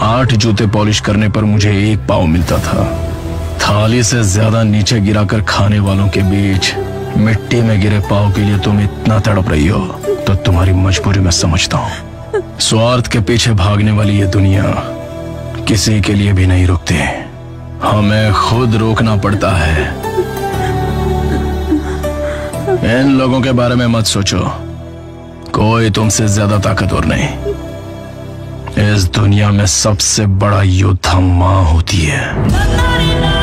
8 जूते पॉलिश करने पर मुझे 1 पाव मिलता था। थाली से ज्यादा नीचे गिराकर खाने वालों के बीच मिट्टी में गिरे पाव के लिए तुम इतना तड़प रही हो तो तुम्हारी मजबूरी मैं समझता हूँ। स्वार्थ के पीछे भागने वाली ये दुनिया किसी के लिए भी नहीं रुकती, हमें खुद रोकना पड़ता है। इन लोगों के बारे में मत सोचो, कोई तुमसे ज्यादा ताकतवर नहीं। इस दुनिया में सबसे बड़ा योद्धा माँ होती है।